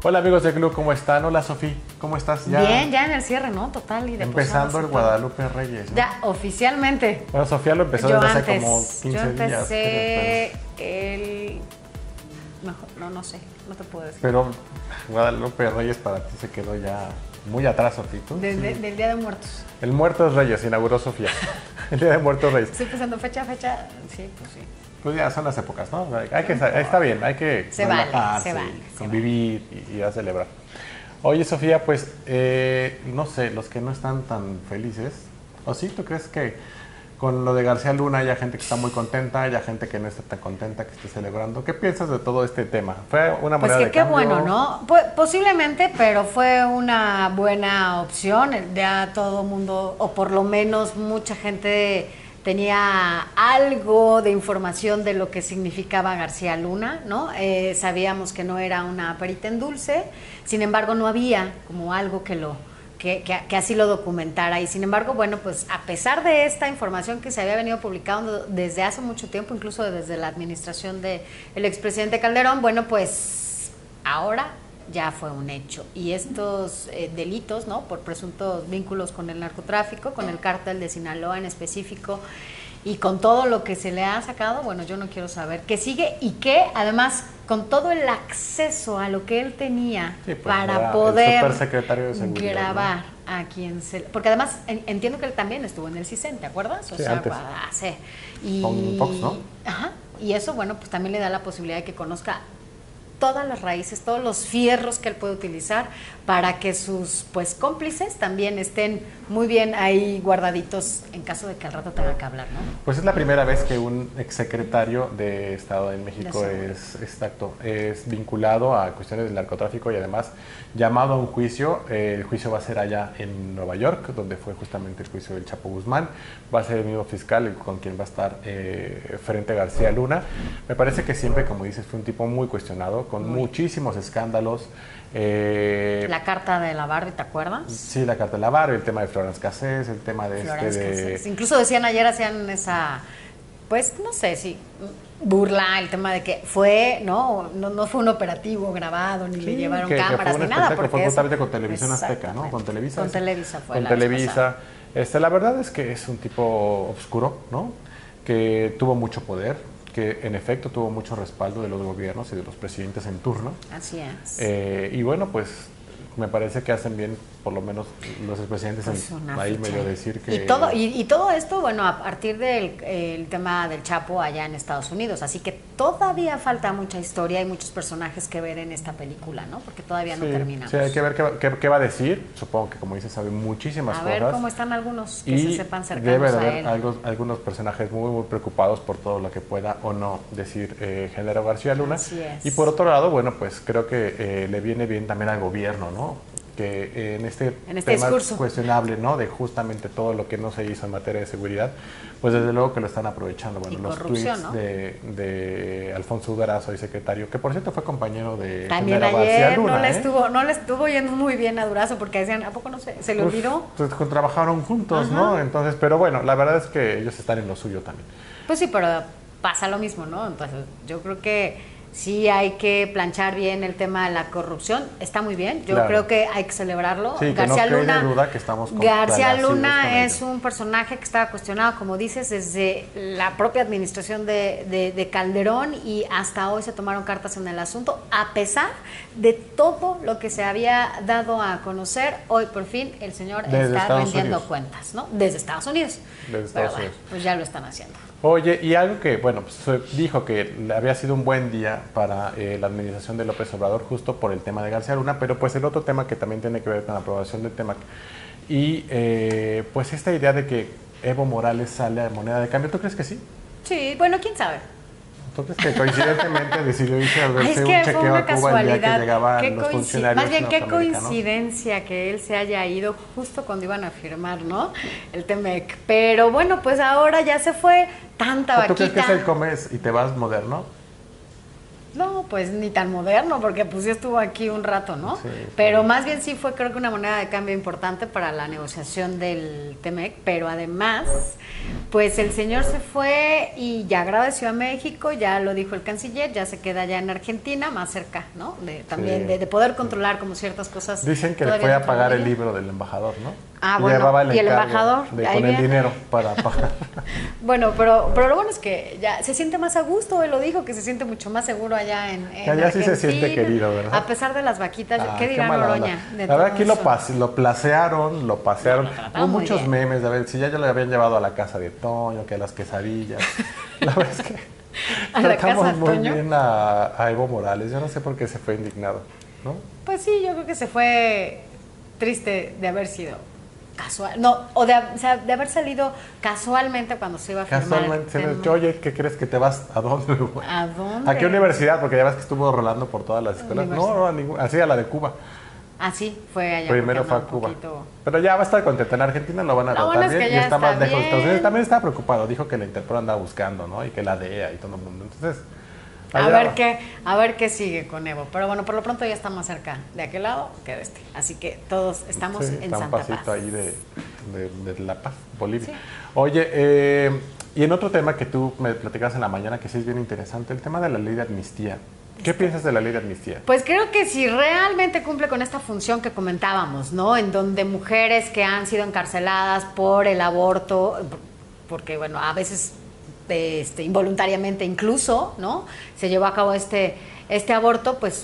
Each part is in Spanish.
Hola amigos de Club, ¿cómo están? Hola Sofía, ¿cómo estás? ¿Ya? Bien, ya en el cierre, ¿no? Total y de empezando el Guadalupe Reyes, ¿no? Ya, oficialmente. Bueno, Sofía lo empezó desde hace como 15 días. Yo empecé el... Mejor, no sé, no te puedo decir. Pero Guadalupe Reyes para ti se quedó ya muy atrás, Sofía. Del Día de Muertos. El Muertos Reyes, inauguró Sofía. El Día de Muertos Reyes. Estoy pensando fecha, sí, pues sí. Pues ya son las épocas, ¿no? Está bien, hay que relajarse, convivir y a celebrar. Oye, Sofía, pues, no sé, los que no están tan felices, ¿o sí? ¿Tú crees que con lo de García Luna haya gente que está muy contenta, haya gente que no está tan contenta, que esté celebrando? ¿Qué piensas de todo este tema? ¿Fue una manera de cambio? Pues qué bueno, ¿no? Pues, posiblemente, pero fue una buena opción. Ya todo mundo, o por lo menos mucha gente tenía algo de información de lo que significaba García Luna, ¿no? Sabíamos que no era una perita en dulce, sin embargo no había como algo que así lo documentara, y sin embargo, bueno, pues a pesar de esta información que se había venido publicando desde hace mucho tiempo, incluso desde la administración del expresidente Calderón, bueno, pues ahora ya fue un hecho, y estos delitos, ¿no?, por presuntos vínculos con el narcotráfico, con el cártel de Sinaloa en específico, y con todo lo que se le ha sacado, bueno, yo no quiero saber qué sigue, y que además con todo el acceso a lo que él tenía, sí, pues, para poder de grabar, ¿no?, a quien se... Porque además entiendo que él también estuvo en el CISEN, ¿te acuerdas? O sí, sea, antes. Y, con Fox, ¿no? Ajá, y eso, bueno, pues también le da la posibilidad de que conozca todas las raíces, todos los fierros que él puede utilizar para que sus pues cómplices también estén muy bien ahí guardaditos en caso de que al rato tenga que hablar, ¿no? Pues es la primera vez que un exsecretario de Estado en México es vinculado a cuestiones del narcotráfico y además llamado a un juicio. El juicio va a ser allá en Nueva York, donde fue justamente el juicio del Chapo Guzmán. Va a ser el mismo fiscal con quien va a estar frente a García Luna. Me parece que siempre, como dices, fue un tipo muy cuestionado, con muchísimos escándalos. La carta de la Barbie, ¿te acuerdas? Sí, la carta de la Barbie, el tema de Florence Cassés, el tema de Cassés. Incluso decían ayer, hacían esa, pues no sé si burla, el tema de que fue, no fue un operativo grabado, ni le llevaron cámaras, ni nada. Porque fue totalmente con Televisión Azteca, ¿no? Con Televisa. Con Televisa fue. Con Televisa. La verdad es que es un tipo oscuro, ¿no? Que tuvo mucho poder, que en efecto tuvo mucho respaldo de los gobiernos y de los presidentes en turno. Así es. Y bueno, pues me parece que hacen bien, por lo menos los expresidentes, pues ahí medio decir que... Y todo esto, bueno, a partir del tema del Chapo allá en Estados Unidos, así que todavía falta mucha historia y muchos personajes que ver en esta película, ¿no? Porque todavía no terminamos. Sí, hay que ver qué va a decir. Supongo que, como dices, sabe muchísimas cosas. A ver cómo están algunos que se sepan cercanos debe de haber a él. Algunos personajes muy preocupados por todo lo que pueda o no decir Genaro García Luna. Así es. Y por otro lado, bueno, pues creo que le viene bien también al gobierno, ¿no? Que en este tema discurso cuestionable, ¿no?, de justamente todo lo que no se hizo en materia de seguridad, pues desde luego que lo están aprovechando. Bueno, los tweets, ¿no?, de Alfonso Durazo, el secretario, que por cierto fue compañero de también ayer Luna, no le estuvo yendo muy bien a Durazo, porque decían, ¿a poco no se le olvidó? Pues trabajaron juntos, ¿no? Entonces, pero bueno, la verdad es que ellos están en lo suyo también. Pues sí, pero pasa lo mismo, ¿no? Entonces, yo creo que sí hay que planchar bien el tema de la corrupción. Está muy bien, yo creo que hay que celebrarlo. Sí, García Luna, duda que estamos García Luna es un personaje que estaba cuestionado, como dices, desde la propia administración de Calderón, y hasta hoy se tomaron cartas en el asunto, a pesar de todo lo que se había dado a conocer. Hoy por fin el señor está rendiendo cuentas, ¿no? Desde Estados Unidos. Pues ya lo están haciendo. Oye, y algo que, bueno, pues dijo que había sido un buen día para la administración de López Obrador, justo por el tema de García Luna, pero pues el otro tema que también tiene que ver con la aprobación del TEMEC, y pues esta idea de que Evo Morales sale a moneda de cambio, ¿tú crees que sí? Sí, bueno, quién sabe. ¿Tú crees que coincidentemente decidió irse a verse un chequeo a Cuba el día que llegaban los funcionarios? Más bien, qué coincidencia que él se haya ido justo cuando iban a firmar, ¿no?, el TEMEC. Pero bueno, pues ahora ya se fue, tanta vaquita. ¿Tú crees que se comes y te vas moderno? No, pues ni tan moderno, porque pues ya estuvo aquí un rato, ¿no? Sí, pero más bien sí fue, creo que una moneda de cambio importante para la negociación del TEMEC, pero además pues el señor se fue y ya agradeció a México, ya lo dijo el canciller, ya se queda allá en Argentina, más cerca, ¿no? También de poder controlar como ciertas cosas. Dicen que le fue a pagar el libro del embajador, ¿no? Ah, bueno, y el embajador con el dinero para pagar. Bueno, pero lo bueno es que ya se siente más a gusto, él lo dijo, que se siente mucho más seguro allá en que allá sí se siente querido, ¿verdad? A pesar de las vaquitas, ¿qué dirá Noroña? La verdad aquí lo pasearon. Hubo muchos memes, de ver, si ya lo habían llevado a la casa de Toño, que a las quesadillas. La verdad es que tratamos muy bien a Evo Morales. Yo no sé por qué se fue indignado, ¿no? Pues sí, yo creo que se fue triste de haber sido casual, no, o de haber salido casualmente cuando se iba a firmar. Casualmente, oye, ¿qué crees que te vas? ¿A dónde? ¿A dónde? ¿A qué universidad? Porque ya ves que estuvo rolando por todas las escuelas. No, a ninguna, así a la de Cuba. Ah, sí, fue allá. Primero fue a Cuba. Pero ya va a estar contenta. En Argentina lo van a tratar bien. Y está más lejos de Estados Unidos. También está preocupado. Dijo que la Interpol andaba buscando, ¿no? Y que la DEA y todo el mundo. Entonces, a ver qué sigue con Evo. Pero bueno, por lo pronto ya está más cerca de aquel lado que de este. Así que todos estamos en Santa Paz. Un pasito ahí de La Paz, Bolivia. Sí. Oye, y en otro tema que tú me platicabas en la mañana, que sí es bien interesante, el tema de la ley de amnistía. ¿Qué piensas de la ley de amnistía? Pues creo que si realmente cumple con esta función que comentábamos, ¿no? En donde mujeres que han sido encarceladas por el aborto, porque bueno, a veces involuntariamente incluso, ¿no? Se llevó a cabo este aborto, pues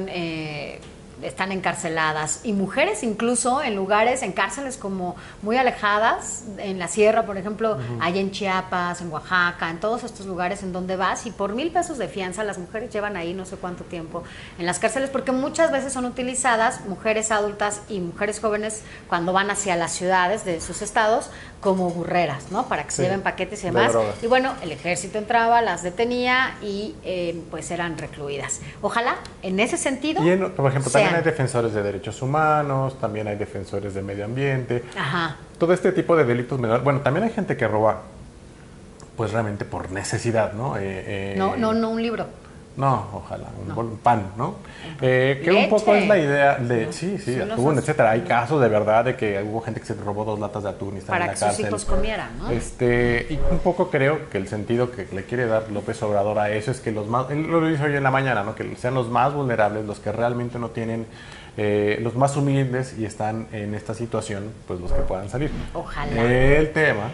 están encarceladas, y mujeres incluso en lugares, en cárceles como muy alejadas, en la sierra, por ejemplo, allá en Chiapas, en Oaxaca, en todos estos lugares en donde vas, y por 1,000 pesos de fianza las mujeres llevan ahí no sé cuánto tiempo en las cárceles, porque muchas veces son utilizadas mujeres adultas y mujeres jóvenes cuando van hacia las ciudades de sus estados como burreras, ¿no? Para que se lleven paquetes y demás. Y bueno, el ejército entraba, las detenía y pues eran recluidas. Ojalá, en ese sentido, por ejemplo, también hay defensores de derechos humanos, también hay defensores de medio ambiente. Ajá. Todo este tipo de delitos menores. Bueno, también hay gente que roba, pues realmente por necesidad, ¿no? No un libro. No, ojalá, un pan, ¿no? Que un poco es la idea de, sí, atún, etcétera. Hay casos de verdad de que hubo gente que se robó 2 latas de atún y está en la cárcel. Para que sus hijos comieran, ¿no? Y un poco creo que el sentido que le quiere dar López Obrador a eso es que los más, él lo dice hoy en la mañana, ¿no? Que sean los más vulnerables, los que realmente no tienen, los más humildes y están en esta situación, pues los que puedan salir. Ojalá. El tema...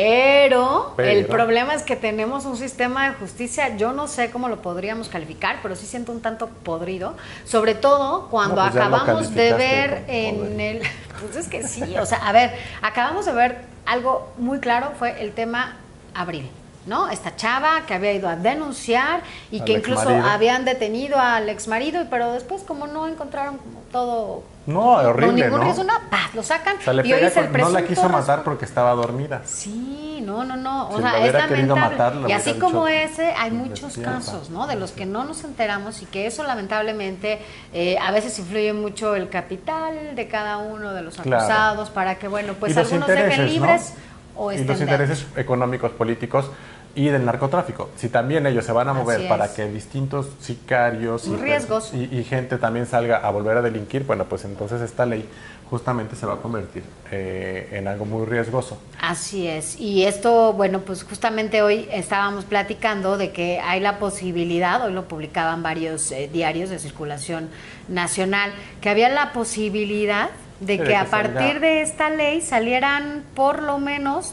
Pero el problema es que tenemos un sistema de justicia, yo no sé cómo lo podríamos calificar, pero sí siento un tanto podrido, sobre todo cuando acabamos de ver en el... Pues es que sí, o sea, a ver, acabamos de ver algo muy claro, fue el tema Abril, ¿no? Esta chava que había ido a denunciar y que incluso habían detenido al exmarido, pero después como no encontraron como todo... No, horrible, ningún riesgo, lo sacan. O sea, y hoy es el no la quiso matar porque estaba dormida. Sí, no. O sea, es lamentable. Y así como ese, hay muchos casos, ¿no? De los que no nos enteramos y que eso lamentablemente a veces influye mucho el capital de cada uno de los acusados para que, bueno, pues algunos dejen libres, ¿no? O estén y los intereses económicos, políticos y del narcotráfico. Si también ellos se van a mover para que distintos sicarios y gente también salga a volver a delinquir, bueno, pues entonces esta ley justamente se va a convertir en algo muy riesgoso. Así es. Y esto, bueno, pues justamente hoy estábamos platicando de que hay la posibilidad, hoy lo publicaban varios diarios de circulación nacional, que había la posibilidad de que a partir de esta ley salieran por lo menos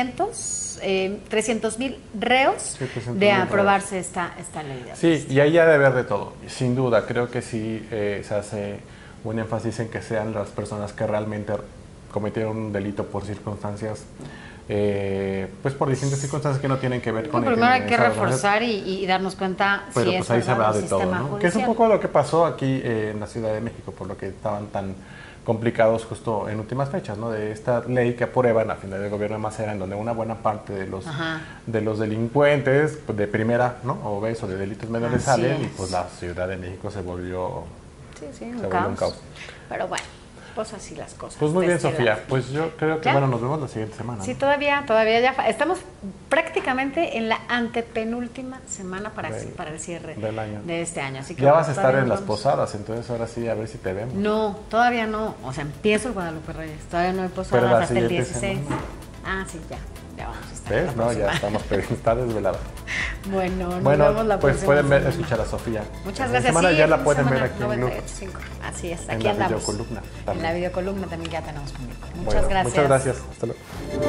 300,000 reos de aprobarse esta ley. Sí, y ahí ya debe haber de todo. Sin duda, creo que sí se hace un énfasis en que sean las personas que realmente cometieron un delito por circunstancias, pues por distintas circunstancias que no tienen que ver con el primero hay que reforzar y darnos cuenta si es ahí se va de todo, ¿no? Que es un poco lo que pasó aquí en la Ciudad de México, por lo que estaban tan complicados justo en últimas fechas, ¿no? De esta ley que aprueban a final del gobierno de Mancera, en donde una buena parte de los delincuentes pues, de primera, ¿no? O de delitos menores salen y pues la Ciudad de México se volvió un caos. Pero bueno, pues así las cosas. Pues muy bien, Sofía. Pues yo creo que bueno, nos vemos la siguiente semana. Sí, todavía ya estamos prácticamente en la antepenúltima semana para el cierre del año. De este año. Así que ya vas a estar en las posadas, entonces ahora sí, a ver si te vemos. No, todavía no. O sea, empiezo el Guadalupe Reyes. Todavía no hay posadas hasta el 16. Semana. Ah, sí, ya. Ya vamos a estar. ¿Ves? No, ya estamos, pero está desvelada. Bueno, nos Bueno, vemos la pues próxima pueden semana. escuchar a Sofía. Muchas gracias. Semana Sí, ya la fin de pueden ver semana, aquí en Loop. 98.5. Así es, En aquí la andamos. videocolumna En también. la videocolumna también ya tenemos público. Muchas Bueno, gracias. Muchas gracias. Hasta luego.